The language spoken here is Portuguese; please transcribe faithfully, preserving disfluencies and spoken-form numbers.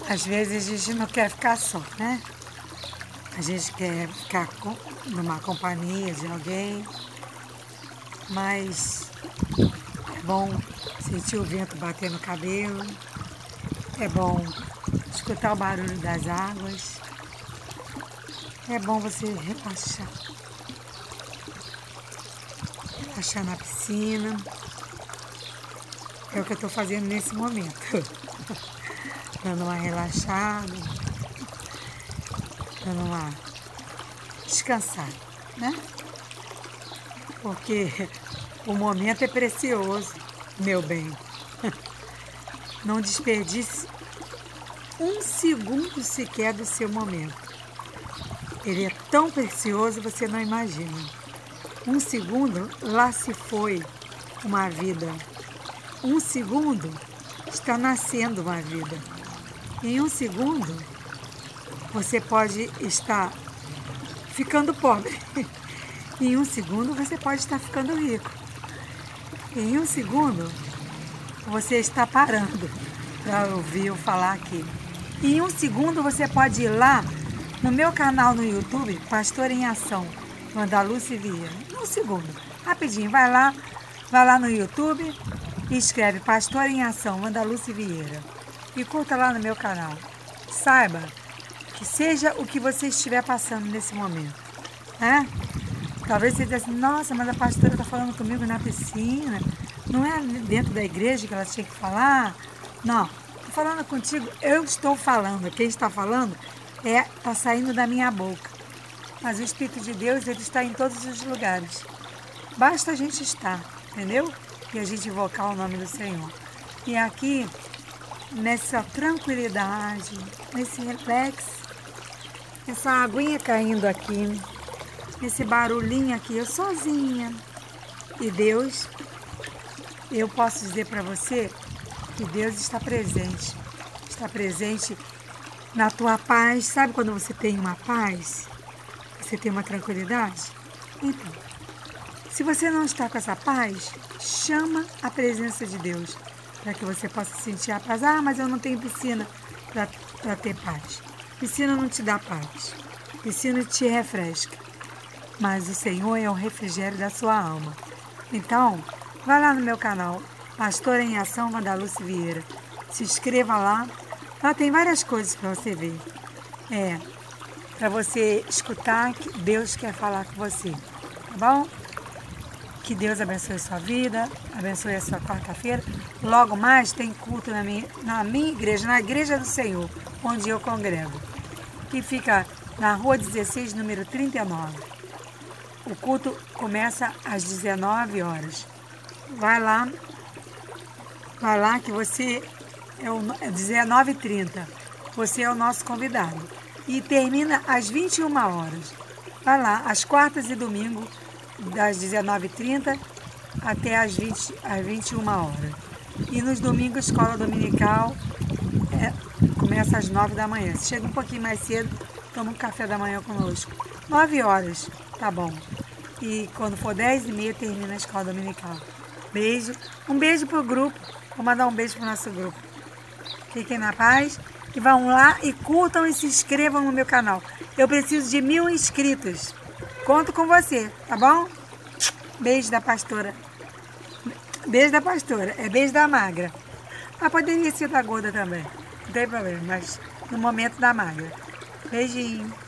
Às vezes a gente não quer ficar só, né? A gente quer ficar com, numa companhia de alguém, mas é bom sentir o vento bater no cabelo, é bom escutar o barulho das águas, é bom você relaxar, relaxar na piscina, é o que eu estou fazendo nesse momento, dando uma relaxada, dando uma descansada, né? Porque o momento é precioso, meu bem. Não desperdice um segundo sequer do seu momento. Ele é tão precioso, você não imagina. Um segundo, lá se foi uma vida. Um segundo, está nascendo uma vida. Em um segundo, você pode estar ficando pobre. Em um segundo, você pode estar ficando rico. Em um segundo, você está parando para ouvir eu falar aqui. Em um segundo, você pode ir lá no meu canal no YouTube, Pastora em Ação, Wandaluce Vieira. Um segundo, rapidinho, vai lá, vai lá no YouTube e escreve Pastora em Ação, Wandaluce Vieira. E curta lá no meu canal. Saiba que seja o que você estiver passando nesse momento, né? Talvez você diga assim, nossa, mas a pastora está falando comigo na piscina. Não é dentro da igreja que ela tinha que falar? Não, estou falando contigo, eu estou falando. Quem está falando é está saindo da minha boca. Mas o Espírito de Deus, ele está em todos os lugares. Basta a gente estar, entendeu? E a gente invocar o nome do Senhor. E aqui, nessa tranquilidade, nesse relax, essa aguinha caindo aqui, esse barulhinho aqui, eu sozinha. E Deus, eu posso dizer para você que Deus está presente. Está presente na tua paz. Sabe quando você tem uma paz? Você tem uma tranquilidade? Então, se você não está com essa paz, chama a presença de Deus para que você possa sentir a paz. Ah, mas eu não tenho piscina para ter paz. Piscina não te dá paz. Piscina te refresca. Mas o Senhor é o refrigério da sua alma. Então, vai lá no meu canal, Pastora em Ação, Wandaluce Vieira. Se inscreva lá. Lá tem várias coisas para você ver. É, para você escutar que Deus quer falar com você. Tá bom? Que Deus abençoe a sua vida, abençoe a sua quarta-feira. Logo mais tem culto na minha, na minha igreja, na igreja do Senhor, onde eu congrego. Que fica na rua dezesseis, número trinta e nove. O culto começa às dezenove horas. Vai lá, vai lá que você é o é dezenove e trinta. Você é o nosso convidado. E termina às vinte e uma horas. Vai lá, às quartas e domingo, das dezenove e trinta até às, vinte, às vinte e uma horas. E nos domingos, escola dominical, é, começa às nove da manhã. Se chega um pouquinho mais cedo, toma um café da manhã conosco. nove horas, tá bom. E quando for dez e meia, termina a escola dominical. Beijo. Um beijo pro grupo. Vou mandar um beijo pro nosso grupo. Fiquem na paz. E vão lá e curtam e se inscrevam no meu canal. Eu preciso de mil inscritos. Conto com você, tá bom? Beijo da pastora. Beijo da pastora. É beijo da magra. Mas poderia ser da gorda também. Não tem problema, mas no momento da magra. Beijinho.